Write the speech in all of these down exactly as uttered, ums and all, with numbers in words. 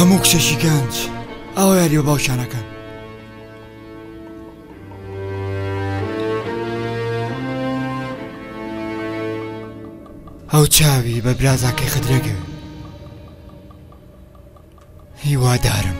هەموو کچێکی گەنج ئەوە یاریوە باوشانەکەن. ئەو چاوی بە برازاکەی خدرەگە هیوادارم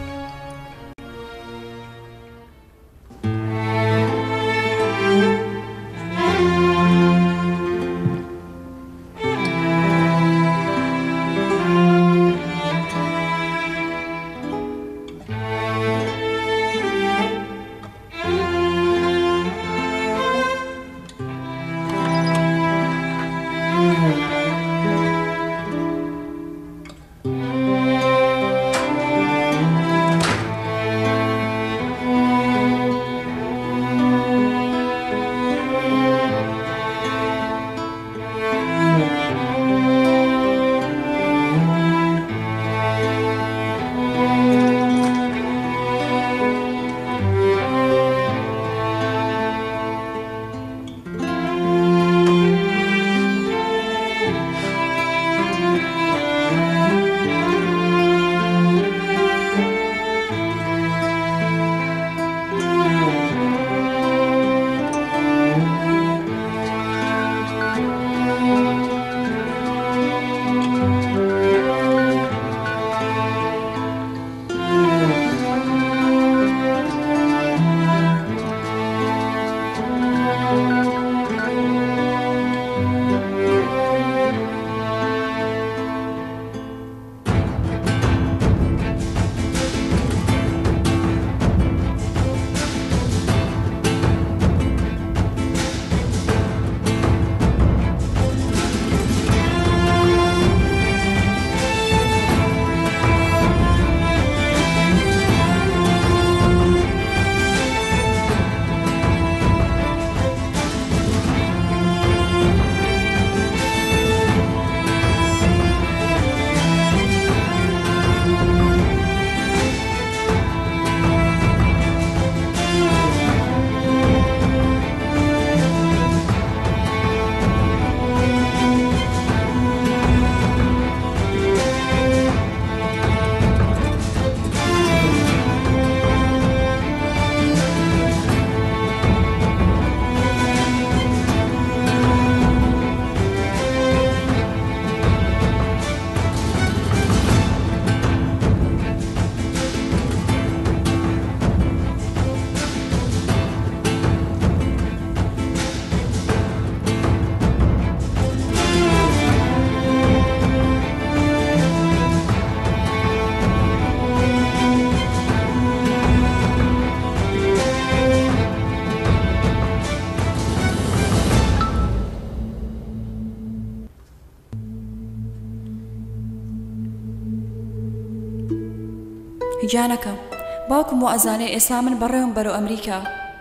گیانەکە باوکم و ئەزانێ ئێستا من بەڕێوم بەرەو ئەمریکا،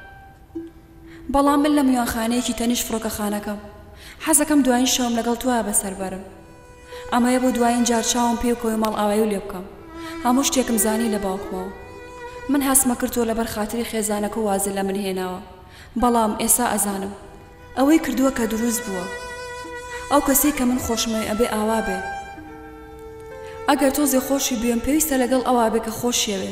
بەڵام من لە میوانخانەیەکی تەنیش فڕۆکەخانەکەم حەزەکەم دوایین شەوم لەگەڵ توایە بەسەر بەرم. ئەمەیە بۆ دوایین جار چاوم پێ و کۆی ماڵ ئاوایی و لێ بکەم. هەموو شتێکم زانی لە باوکمەوە. من هەستمە کردووە لەبەر خاتری خێزانەکە و وازە لە من هێناوە، بەڵام ئێستا ئەزانم ئەوەی کردووە کە دروست بووە. ئەو کەسەی کە من خۆشمەوێ ئەبێ ئاوا بێ. ئەگەر تۆزێ خۆشی بێم پێویستە لەگەڵ ئەوا بێ کە خۆشیەوێ.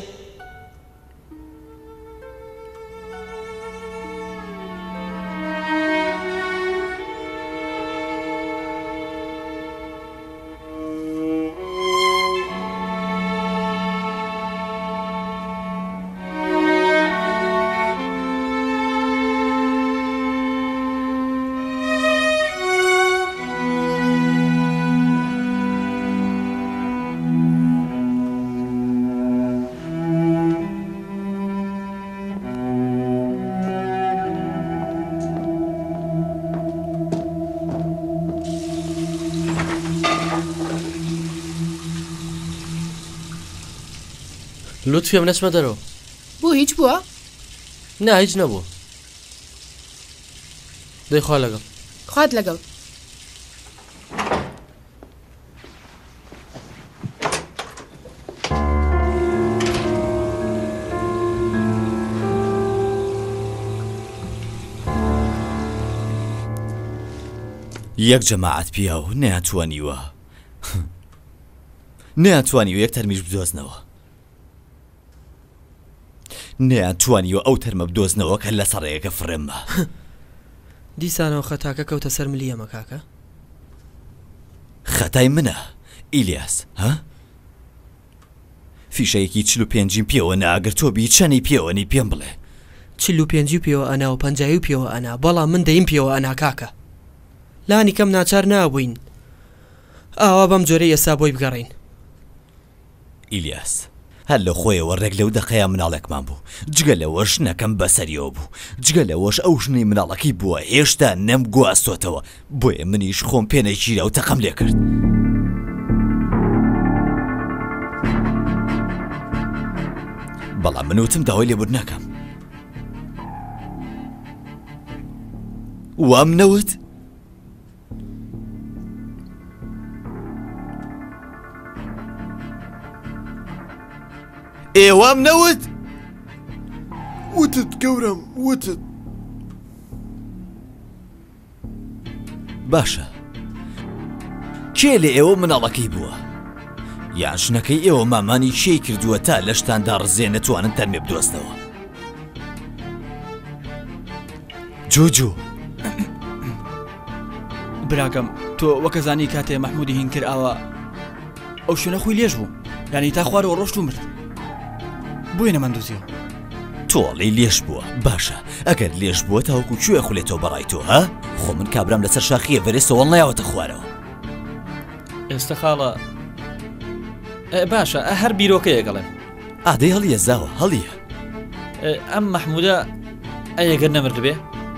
لوتفی ئەم نەچمە دەرەوە. بۆ هیچ بووە؟ نا هیچ نەبوو. دەی خوا لەگەڵ. خوات لەگەڵ. یەک جەماعەت پیاو نەیانتوانیوە نەیانتوانیوە یەک تەرمیش بدۆزنەوە. نەیان توانیوە ئەو تەرمە بدۆزنەوە کە لە سەڕەیەکە فرێممە. دیسانەوە خەتاکە کەوتە سەر ملی ئەمە کاکە. خەتای منە ئیلیاس ها؟ فیشەیەکی چل و پێنجیم پێوە ناگەر تۆ بی چەنی پێوەنی پێم بڵێ. چل و پێنجی پێوە ئەنا و پەنجایی و پێوە ئەنا بەڵام من دەیم پێوە ئەنا کاکە. لانی کەم ناچار نابووین ئاوا بەم جۆرەی ئێستا بۆی بگەڕین. ئیلیاس هەر لە خۆیەوە ڕێک لەو دەقەیە مناڵێکمان بوو، جگە لەوەش نەکەم بەسەریەوە بوو، جگە لەوەش ئەو ژنەی مناڵەکەی بووە هێشتا نەم گواستۆتەوە، بۆیە منیش خۆم پێ نەگیرە و تەقەم لێ کرد. بەڵام منوتم داوای لێبوور ناکەم. وام نەوت؟ ئێوام نەوت؟ وتت گەورم وتت. باشە کێ لە ئێوە مناڵەکەی بووە؟ یان ژنەکەی ئێوە مامانی چی کردووە تا لە شتاندا ڕزێ نەتوانن تەرمێ بدۆستەوە؟ جوجو براکەم تۆ وەکەزانی کاتێ مەحمودی هین کرد ئاوە ئەو شوێنە خۆی لێژ بوو، یانی تا خوارەوە ڕۆشت و مرد بووی نەمەندوزیەوە. تۆڵی لێش بووە باشە ئەگەر لێش بووە تاوەکو کوێ خولێتەوە بەڕای تۆ ها؟ خۆ من کابرام لەسەر شاخیە ڤەرێستەوە نایەوەتە خوارەوە. ئێستا خاڵە باشە هەر بیرۆکەیە گەڵێم ئادەی هەڵیە زاوە هەڵیە ئەم مەحمودە ئەیەگەر نەمرد بێ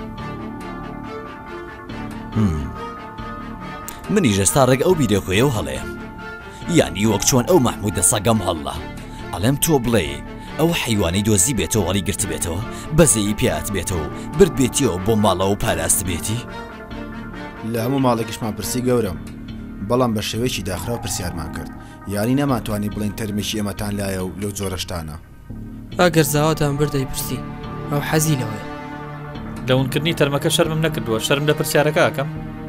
منیش ئێستا ڕێک ئەو بیرۆکەیە و هەڵەیە، یانی وەک چۆن ئەو مەحمودە سەگەم هەڵڵا ئەڵێم تۆ بڵێ ئەو حیوانی دۆزی بێتەوە هەڵی گرت بێتەوە بەزەیی پێات بێتەوە برد بێتیەوە بۆ ماڵەوە و پاراست بێتی. لە هەموو ماڵێکیشمان پرسی گەورم، بەڵام بە شێوەیەکی داخراو پرسیارمان کرد، یاری نەماتوانی بڵین تەرمێکی ئێمەتان لایە و لەو جۆرەشتانە. ئەگەر زاواتان بردەی پرسی ئەو حەزی لەوەیە. لەونکردنی تەرمەکە شەرمم نەکردووە، شەرم لە پرسیارەکە ئەکەم.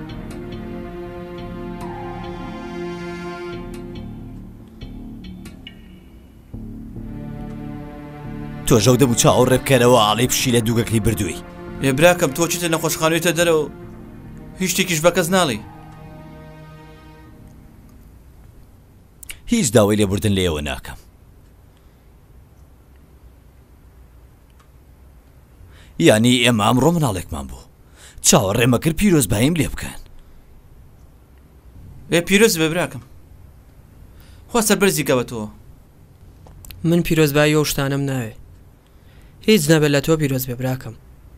تۆ ژەو دەبوو چاوە ڕێبکەرەوە ئاڵی پشی لە دووگەکەی بردووی. ێ براکەم تۆ چیتە نەخۆشخانەوێتە دەرەوە هیچ شتێکیش بە کەس ناڵی. هیچ داوای لێبوردن لێەوە ناکەم. یانی ئێمە ئەمڕۆ مناڵێکمان بوو چاوە ڕێمەکرد پیرۆز بایم لێ بکەن. ئێ پیرۆز بە براکەم خوا سەربەرزی کەوەتەوە. من پیرۆزبایی ئەو شتانم ناوێ، هیچ نەبێت لە تۆ پیرۆز بێ براکەم.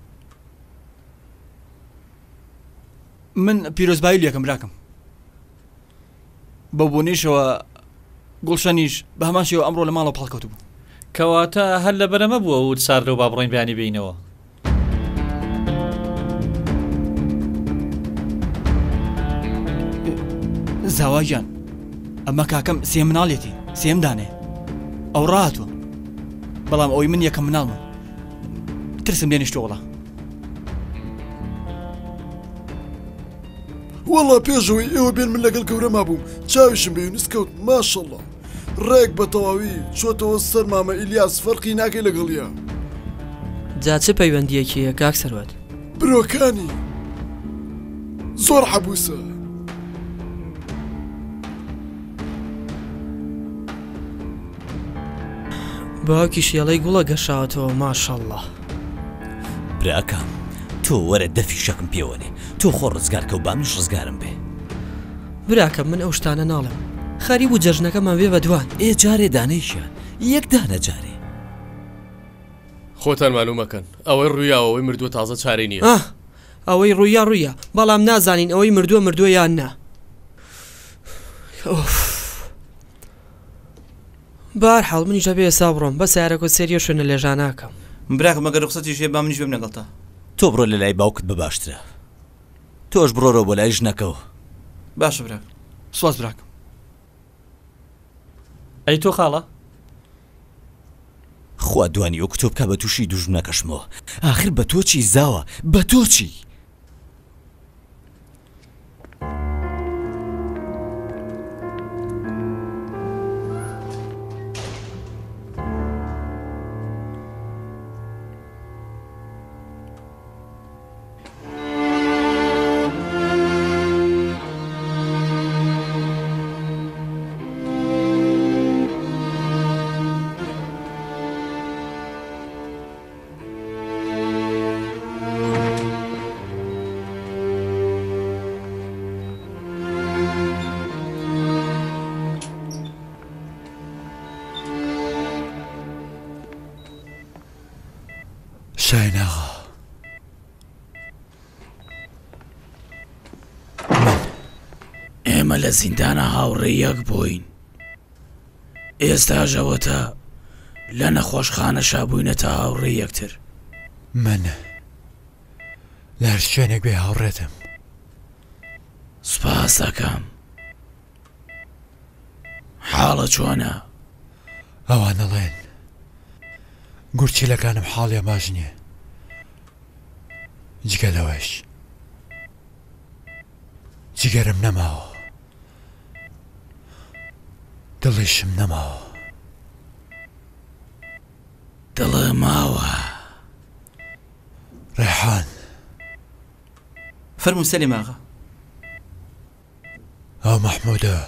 من پیرۆزبایی لێکم براکەم بە بۆنیشەوە گوڵشەنیش بە هەمان شێوە ئەمڕۆ لە ماڵەوە پاڵکەوت بوو. کەواتە هەر لە بەرەمە بووە و ساردە و با بڕۆین بیانی بینەوە. زاواجان ئەمە کاکەم سێم مناڵێتی سێم دانێ ئەو ڕاتوە، بەڵام ئەوی من یەکەم مناڵمە ترسم لێ نیشتۆڵە. وەڵا پێشەوەی ئێوە بێن من لەگەڵ گەورەما بووم چاویشم بە یونس کەوت ماشەڵڵا ڕێک بە تەواوی چۆتەوە سەر مامە ئیلیاس فەرقی ناکەی لەگەڵیە. جا چه پەیوەندیەکیە کاک سەروەت؟ برۆکانی زۆر حەبووسە. باوکی شێڵەی گوڵە گەشاوەتەوە ماشەڵڵا. براکەم تۆ وەرە دەفی شەکم پێوەنێ، تۆ خۆ ڕزگارکە و بامنیش ڕزگارم بێ. براکەم من ئەو شتانە ناڵم، خەریب و جەژنەکەمان بێ بە دوان. ئێ جارێ دانەیشە یەک دانە جارێ. خۆتان مالومەکەن ئەوەی ڕوویاوەوەی مردووە تازە چارەی نییە. ئەوەی ڕوویا ڕوویە بەڵام نازانین ئەوەی مردووە مردووە یان نا. بارحاڵ منیشە بێ ئێستا بڕۆم بە سیارەکە سێریە شوێنە لێژان ناکەم. براکەم مەگەر ڕخسەتی شێ با منیش بێم لەگەڵ تا. تۆ بڕۆ لە لای باوکت بە باشترە، تۆش بڕۆرەوە بۆ لای ژنەکەەوە. باشە براکەم سواز براکەم. ئەی تۆ خاڵە خوا دوانی ئەو کتۆ بکە بە تووشی دوژمنەکەشمەوە. ئاخر بە تۆ چی زاوە بە تۆ چی؟ شاهیناغا ئێمە لە زیندانە هاوڕێی یەک بووین ئێستا ژەوەتە لە نەخۆشخانە شابووینە تا هاوڕێی یەکتر من لە هەر شوێنێک بێ هاوڕێتم سوپاس دەکەم حاڵە چۆنە ئەوان دەڵێن گورچیلەکانم حاڵیان باش نییە جگە لەوەش جگەرم نەماوە دڵیشم نەماوە دڵە ماوە ڕێحان فەرموو سەلیم ئاغا ئەو مەحموودە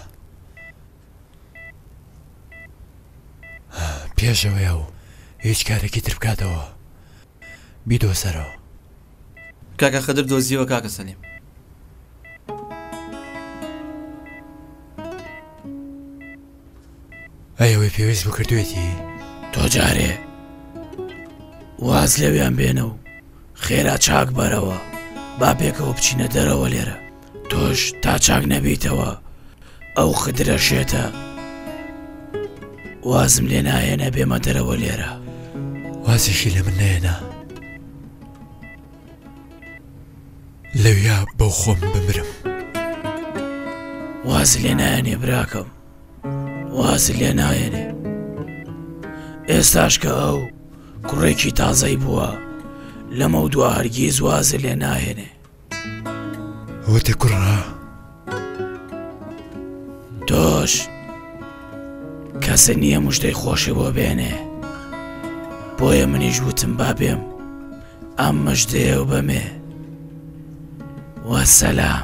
پێشەوەیە و هیچ کارێکی تر بکاتەوە بیدۆزەرەوە کاکە خەدر دۆزیەوە کاکە سەلیم ئەیەوەی پێویست بکردوێتی تۆ جارێ واز لەویان بێنە و خێرا چاک بەرەوە با پێکەوە بچینە دەرەوە لێرە تۆش تا چاک نەبیتەوە ئەو خدرە شێتە وازم لێ نایەنە بێمە دەرەوە لێرە وازیشی لە من نێنە لەویا بەو خۆم بمرم واز لێ نایەنێ براکەم واز لێ نایەنێ ئێستاش کە ئەو کوڕێکی تازەی بووە لەمە و دوا هەرگیز واز لێ نایەنێ وتە کوڕە تۆش کەسە نییە موشتەی خۆشی بۆ بێنێ بۆیە منیش وتم با بێم ئەم مژدەیە و بەمێ وەسەلام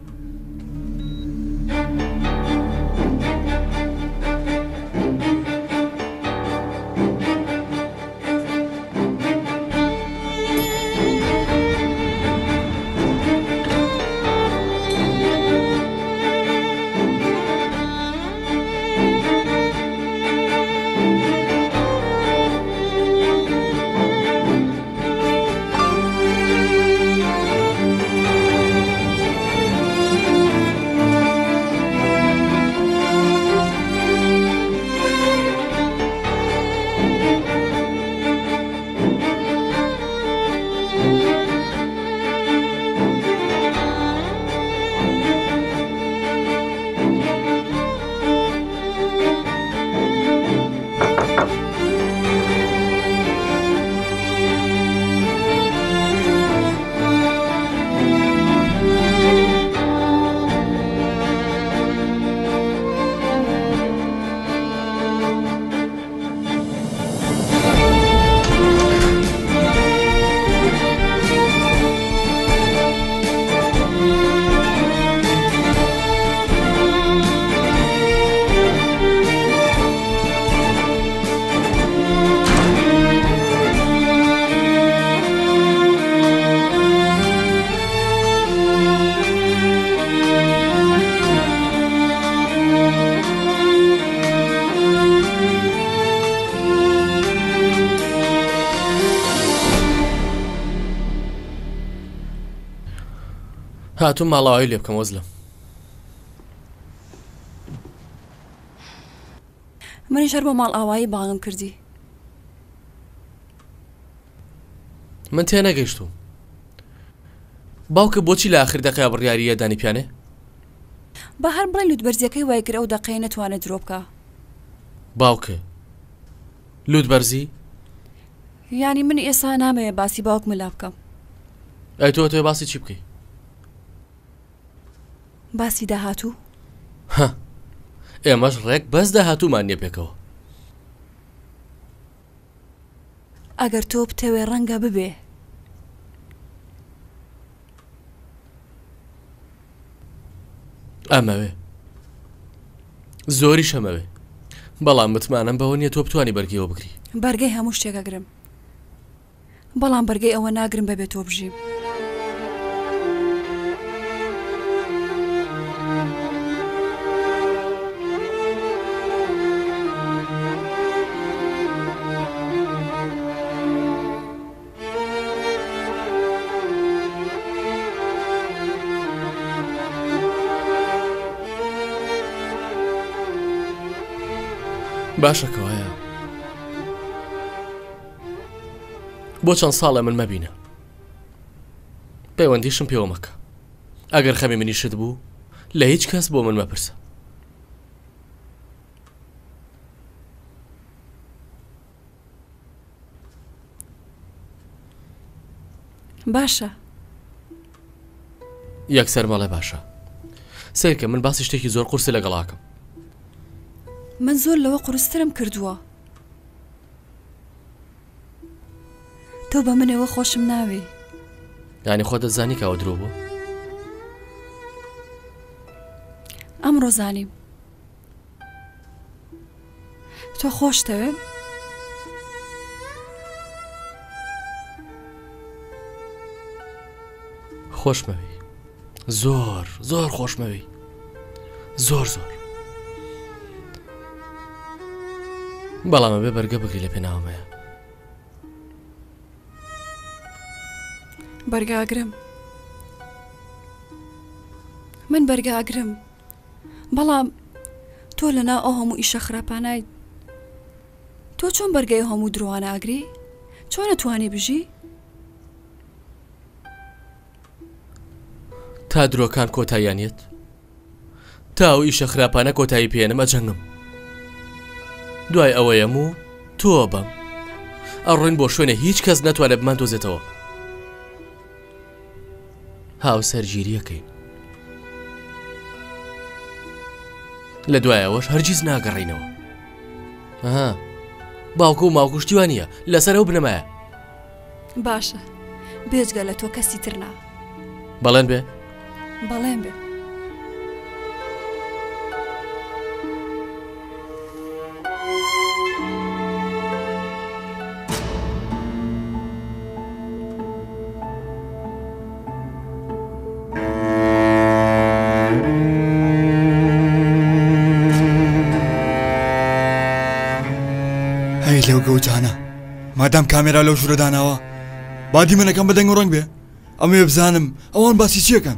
هاتووم ماڵاوی لێ بکەم وەزلم منیش هەر بۆ ماڵ ئاوایی باڵم کردی من تێ نەگەیشتوم باوکە بۆچی لە ئاخر دەقەیە بڕیاریە دانی پیانێ بە هەر بڵێ لوتبەرزیەکەی وای کرد ئەو دەقەی نەتوانێت درۆ بکە باوکە لوتبەرزی یانی من ئێستا نامەوێت باسی باوک ملا بکەم ئەی تۆ تۆ باسی چی بکەی باسی داهاتوو ها ئێمەش ڕێک بەس داهاتوومان نییە پێکەوە ئەگەر تۆ بتەوێ ڕەنگە ببێ ئەمەوێ زۆری شەمەوێ بەڵام متمانم بەوە نییە تۆ بتوانی بەرگەیەوە بگری بەرگەی هەموو شتێکەگرم بەڵام بەرگەی ئەوە ناگرم بەبێت تۆ بژیم باشە کەوایە بۆ چەند ساڵە من مەبینە پەیوەندیشم پێوە مەکە ئەگەر خەمی منیشت بوو لە هیچ کەس بۆ من مەپرسە باشە یەکسەر مەڵێ باشە سیرکە من باسی شتێکی زۆر قورسی لەگەڵاکەم من زۆر لەوە قورسترم کردووە تۆ بە منەوە خۆشم ناوێ یانی خۆ دەزانی کەوە درۆ بوو ئەمڕۆ زانیم تۆ خۆشتەوێ خۆشمەوی زۆر زۆر خۆشمەوی زۆر زۆر بەڵامە بێ بەرگە بگری لە پێناومەیە بەرگاگرم من بەرگاگرم بەڵام تۆ لەنا ئەو هەموو ئیشە خراپانای تۆ چۆن بەرگەی هەموو درۆوانە ئاگری چۆن نەتوانی بژی تا درۆکان کۆتاییانێت تا ئەو ئیشە خراپانە کۆتایی پێێنم ئەجەنگم دوای ئەوەیە و تۆ بەم ئەڕۆین بۆ شوێنە هیچ کەس نەتوانێت بمان دۆزێتەوە هاو سەرگیریەکەین لە دوایەوەش هەرگیز ناگەڕینەوە ئەها باوکو و ماوکوشتیوانە لەسەر ئەو بنەمایە باشە بێجگە لە تۆ کەسی ترنا بەڵێن بێ بەڵێن بێ لەو گەوجانە مادام کامێرا لەو ژوورەداناوە بادی منەکەم بەدەنگ و ڕەنگ بێ ئەمێ بزانم ئەوان باسی چیەکەن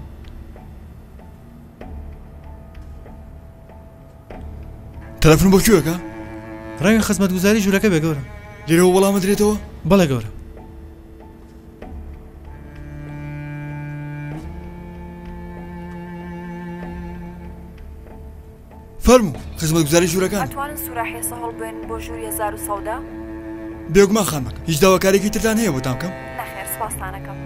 تەلەفۆن بۆ کوێکە ڕەنگە خزمەتگوزاری ژوورەکە بێ گەورە لێرەوە وەڵامە درێتەوە بەڵێ گەورە فەرموو خزمەتگوزاری ژوورەکان ئەتوانن سوراحێسە هەڵبێن بۆ ژووری هەزار و سەودا بێگومان خانمەکە هیچ داواکارێکی ترتان هەیە بۆتان بکەم نەخێر سپاستانەکەم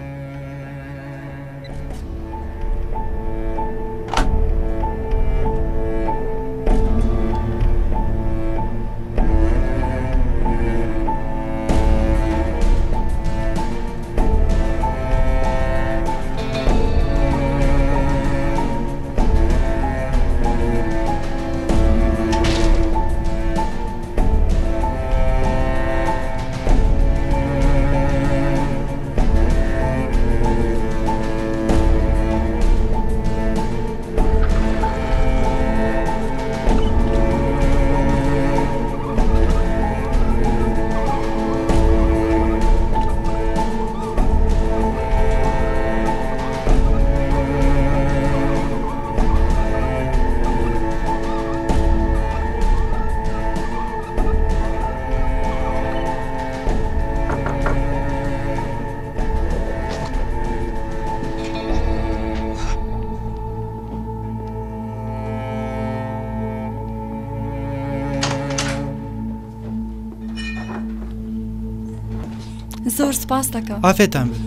زۆر سپاس دەکەم ئافێتان بێ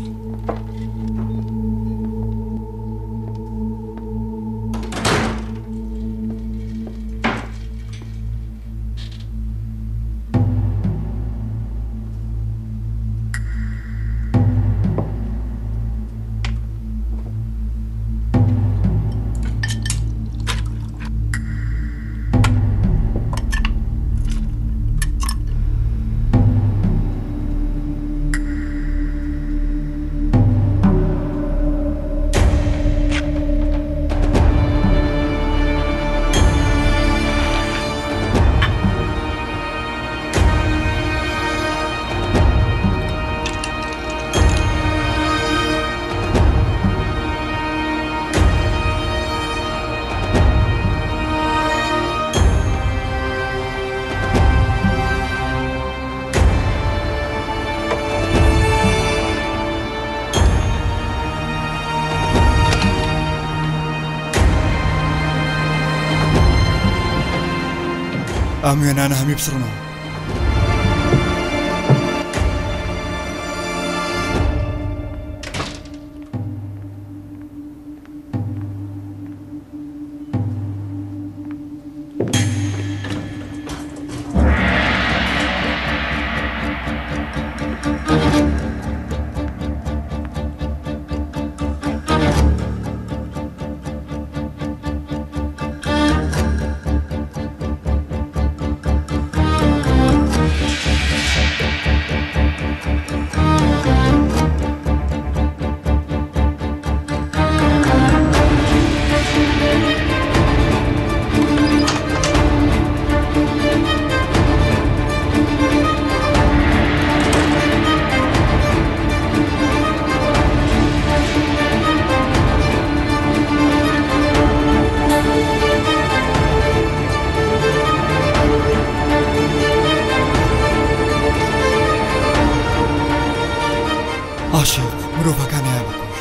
ئەم وێنانە هەمی بسڕنەوە. عاشق مرۆڤەکانیان بکوژ.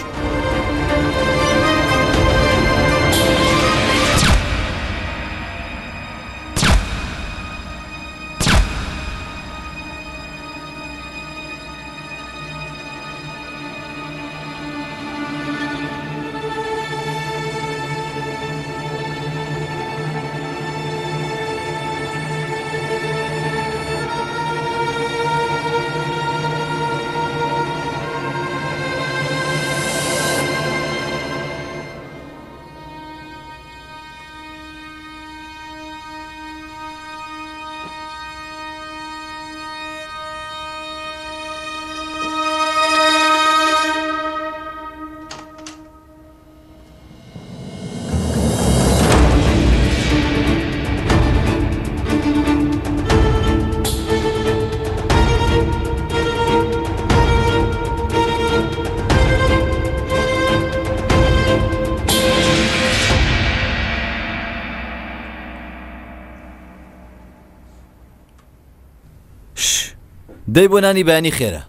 دەی بۆ نانی بەیانی خێرە.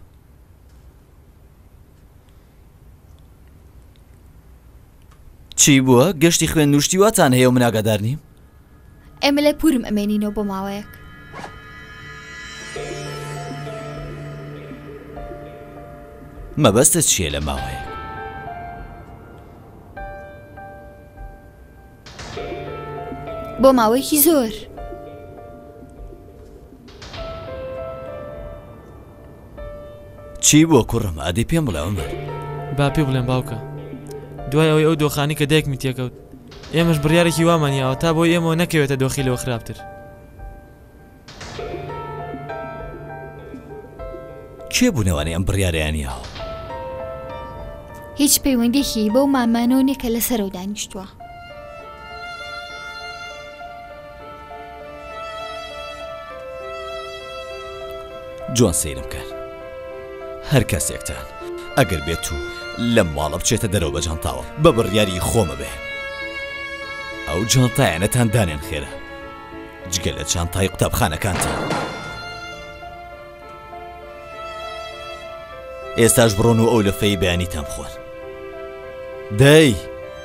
چی بووە؟ گەشتی خوێن نوشتی واتان هەیە و من ئاگادار نیم؟ ئێمە لە پورم ئەمێنینەوە بۆ ماوەیەک. مەبەستە چییە لە ماوەیەک؟ بۆ ماوەیەکی زۆر. چی بۆ کوڕم ئادی پێم بڵێ عومەر؟ با پێ بڵێم باوکە، دوای ئەوەی ئەو دۆخانی کە دایکمی تێکەوت ئێمەش بڕیارێکی وامانیاوە تا بۆی ئێمەوە نەکەوێتە دۆخی لەوە خراپتر. کێ بوونەوانی ئەم بڕیارەیانیاوە؟ هیچ پەیوەندێکی بەو مامانەوە نییە کە لەسەرەوە دانیشتووە. جوان سەیرم کەن. هەر کەسێکتان ئەگەر بێت و لەم ماڵە بچێتە دەرەوە بە جانتاوە بە بڕیاری خۆمە بێ. ئەو جانتایانەتان دانێن خێرە جگە لە جانتای قوتابخانەکانتان. ئێستاش بڕۆن و ئەو لەفەی بەیانیتان بخۆن. دەی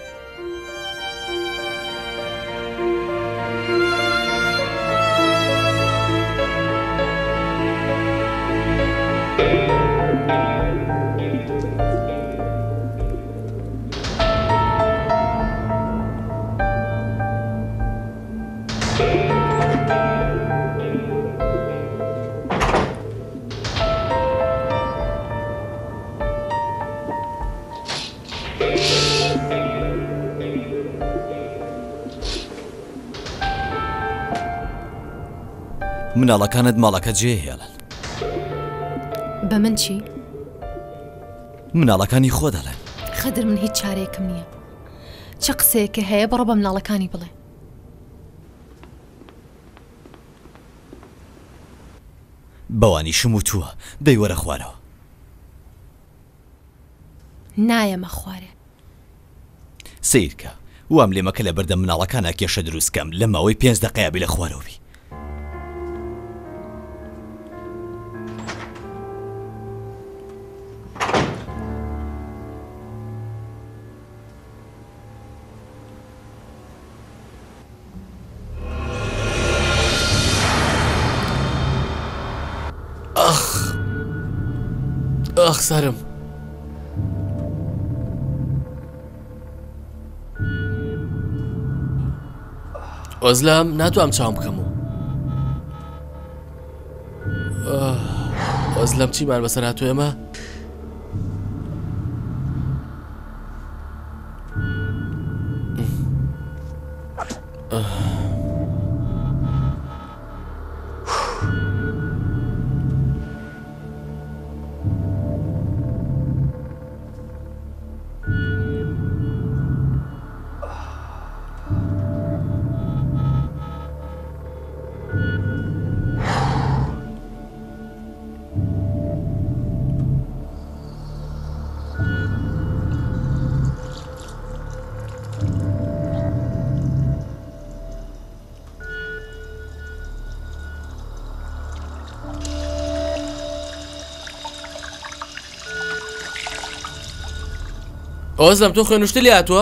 مناڵەکانت ماڵەکە جێهێڵن. بە من چی؟ مناڵەکانی خۆ دەڵێن. خەدر من هیچ چارەیەکم نییە. چه قسەیەکە هەیە بڕۆ بە مناڵەکانی بڵێ. بەوانی شم و تووە دەی وەرە خوارەوە. نایەمە خوارێ. سیرکە وام لێمەکە لە بەردەم مناڵەکانە کێشە دروستکەم لە ماوەی پێنج دەقەیە بێ لە خوارەوەبی. ئەخ ئەخ سارم ئۆزلام ناتوانم چاوم بکەم و ئۆزلام چیمان بەسەر هاتووە ئێمە ئۆزلام تۆ خوێنوشتە لێ هاتووە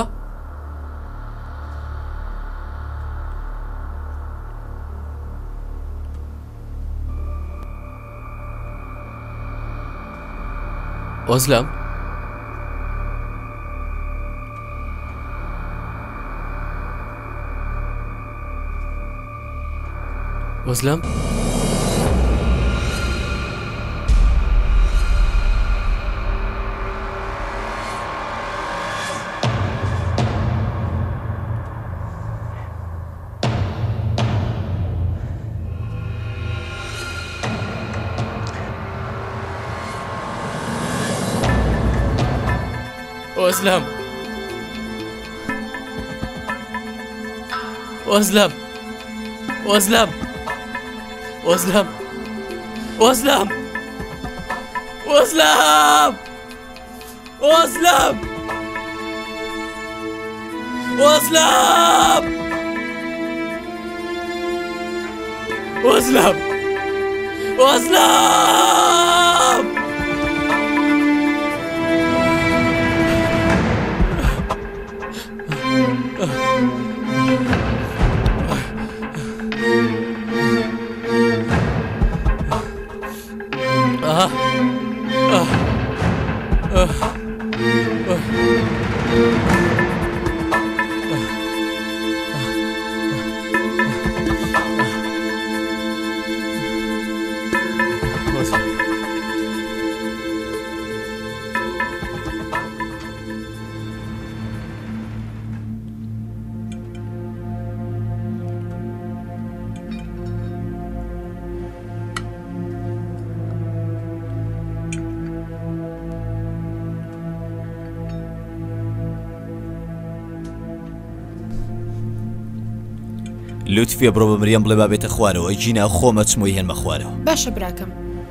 ئۆزلام ئۆزلام وأسلم وأسلم وأسلم وأسلم وأسلم وأسلم وأسلم وأسلم وأسلم وأسلم آه آه آه لوتفیە بڕۆ بە مریەم بڵێ بابێتە خوارەوە جینا خۆمە چمۆی هێنمە خوارەوە باشە براکەم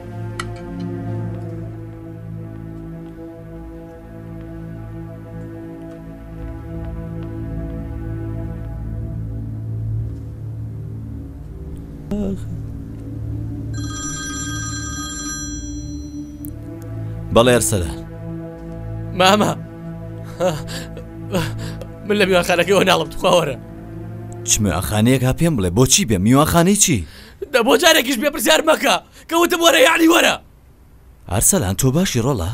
بەڵێ ئەرسەلان ماما من لە میوانخانەکەیەوە ناڵم توخواوەرە چ میوانخانەیەک ها پێم بڵێ بۆچی بێ میوانخانەی چی؟ دە بۆ جارێکیش بێ پرسیار مەکە کە وتم وەرە یعنی وەرە ئەرسەلان تۆ باشی ڕۆڵە؟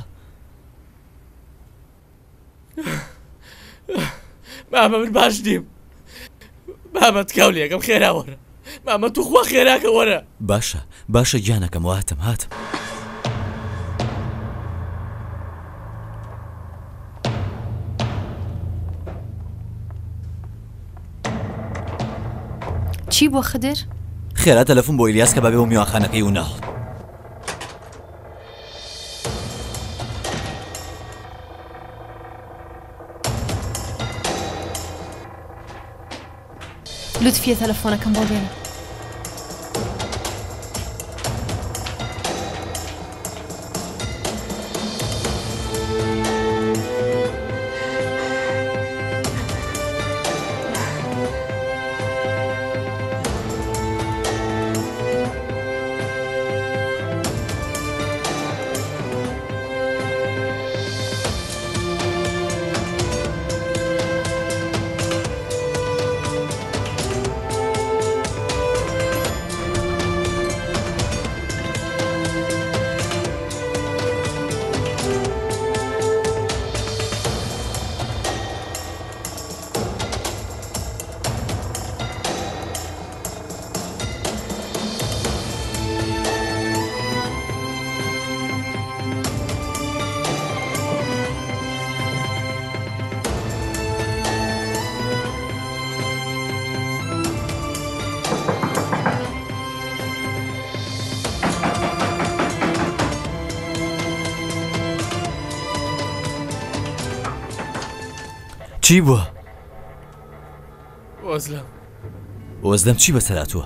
ماما من باش نیم ماما تکاو لێکم خێرا وەرە ماما توخوا خێراکە وەرە باشە باشە گیانەکەم هاتم هاتم چی بۆ خدر؟ خێرا تەلەفۆن بۆ ئیلیاس کە بەبێ و میوانخانەکەی و ناڵ لوتفیە تەلەفۆنەکەم بۆ بێنە چی بووە؟ وەزلم وەزلم چی بەسەراتووە؟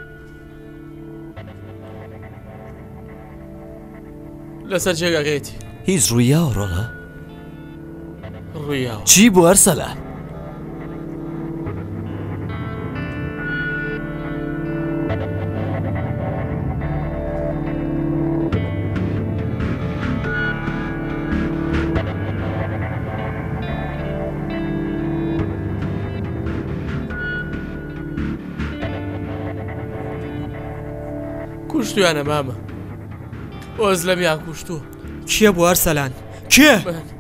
لەسەر جێگاگەیەتی هیچ ڕوویاوە ڕۆڵە؟ ڕوویاوە چی بوو ئەرسەلان؟ کوشتویانە مامە وەزلەمیان کوشتووە کێ بوو ئەرسەلان کێ؟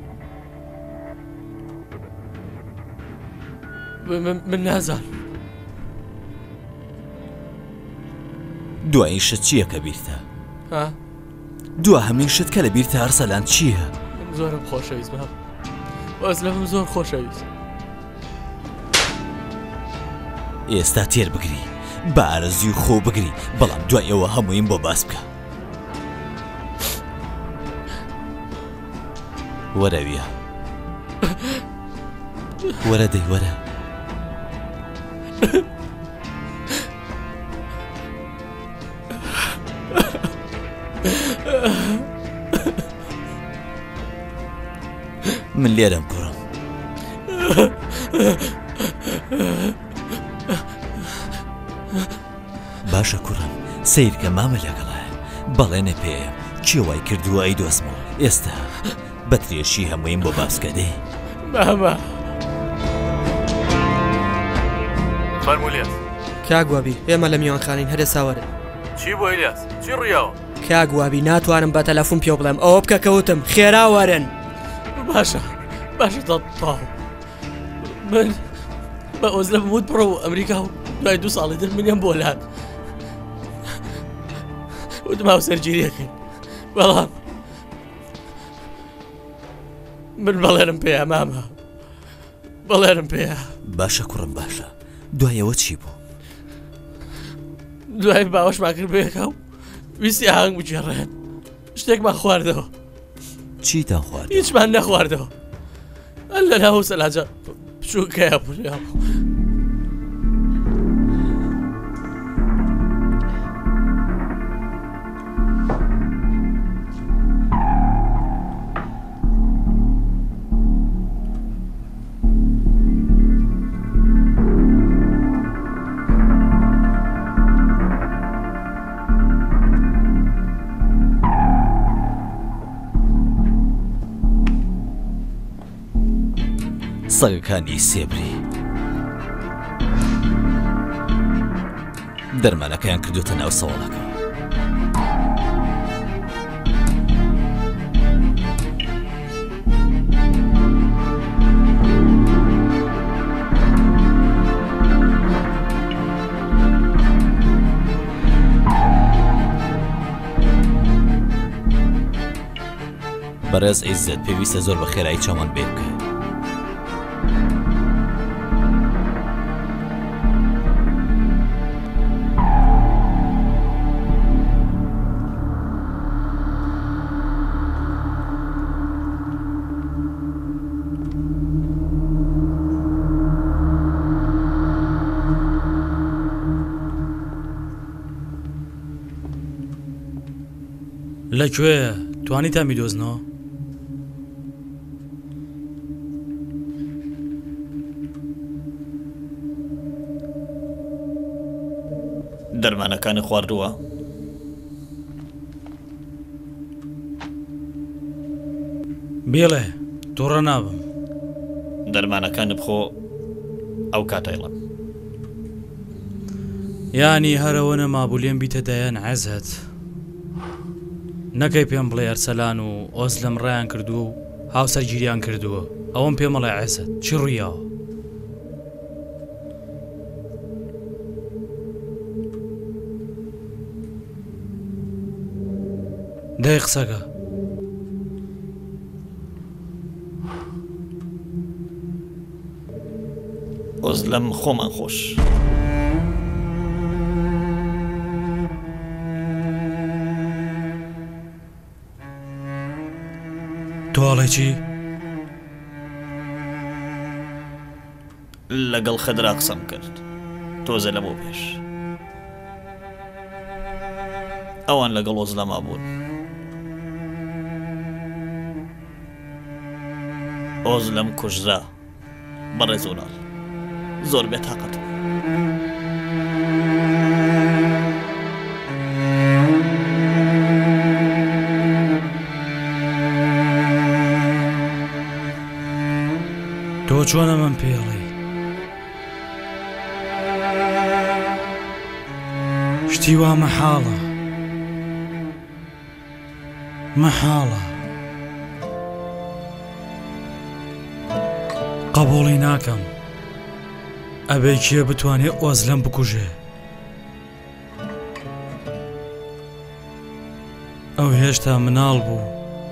من نازان دوای شت چییە کە بیرتە؟ ها؟ دوا هەمین شت کە لە بیرتە ئەرسەلان چییە؟ زۆرم خۆشەویست مام وەزلەمم زۆر خۆشەویست ئێستا تێر بگری بە ئارەزوی خۆ بگری بەڵام دوای ئەوە هەموویم بۆ باس بکە وەرەویە وەرە دەی وەرە من لێرەم کوڕم باشە کوڕم سیرکە مامە لەگەڵایە بەڵێنە پێم کێوای کردووە ئەی دۆستمەوە ئێستا بەترێشی هەموویم بۆ باسکە دێ مامە فەرموو کاگوابی ئێمە لە میوانخانین هەرە ساوەرن چی بۆ ئیلیاس چی ڕوویاوە کاگوابی ناتوانم بە تەلەفۆن پێ بڵێم ئەوە بکە کەوتم خێرا وەرن باشە باشە تا تاو من بە ئۆزلەم وت بڕۆ و ئەمریکا و دوای دوو ساڵی در منیان بۆ لات وتما و سەرگیریەکەین بەڵام من بەڵێرم پێیە مامە بەڵێرم پێیە باشە کوڕم باشە دوایەوە چی بوو؟ دوای باوەشمان کرد بەیەکە و ویستی ئاهەنگ بجێڕێن شتێکمان خواردەوە چیتان خوارد؟ هیچمان نەخواردەوە ئەل لە ناو سەلاجە بچووکەیە پوڕیا بوو سەگەکانی سێبری دەرمانەکەیان کردوتە ناو سەوڵەکە بەڕێز عیزت پێویستە زۆر بە خێرایی چاوان بێ بکە لەکوێیە توانیتان میدۆزنەوە؟ دەرمانەکانی خواردووە؟ بێڵێ تووڕە نابم دەرمانەکانی بخۆ ئەو کاتایڵم یانی هەرەوە نەمابوو لێم بیتە دایان عەزەت نەکەی پێم بڵێ ئەرسەلان و ئۆزلەم ڕایان کردووە و هاوسەرگیریان کردووە ئەوەم پێم بڵێ عەزەت چی ڕوویاوە؟ دای قسەکە ئۆزلەم خۆمان خۆش تۆڵێکی لەگەڵ خەدرا قسەم کرد تۆزە لە بۆ پێش ئەوان لەگەڵ ئۆزلەما بوون ئۆزلەم کوژرا بەڕێزۆناڵ زۆر بێتاقەت تۆ چۆنە من پێڵێ شتی وا مەحاڵە مەحاڵە قبوڵی ناکەم ئەبێ کێ بتوانێت ئۆزلەم بکوژێ ئەو هێشتا مناڵ بوو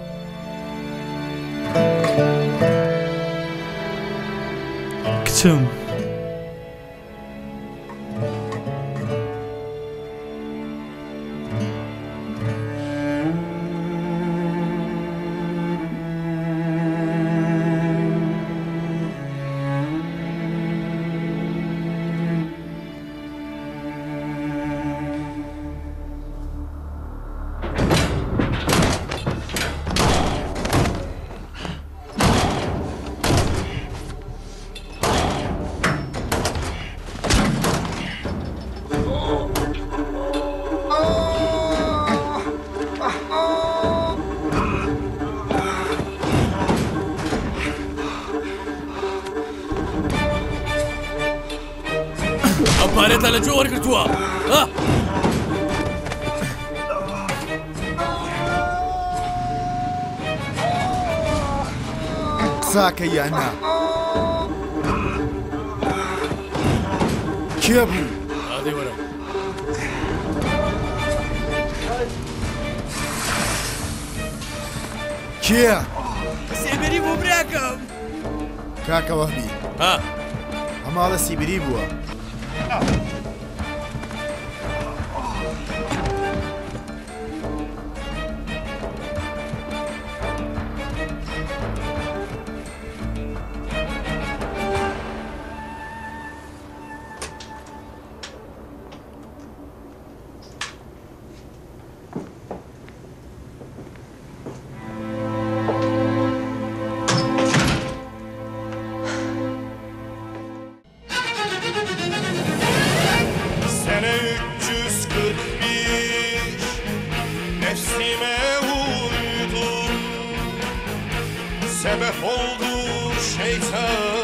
کچم پارێتە لە جۆ وەرگرتووە قساکە یانە کێ بوو؟ ئادەی وەرە کێ؟ سێبەری بۆ براکەم کاکە وەهبی هەماڵە سیبری بووە sebep oldu şeytan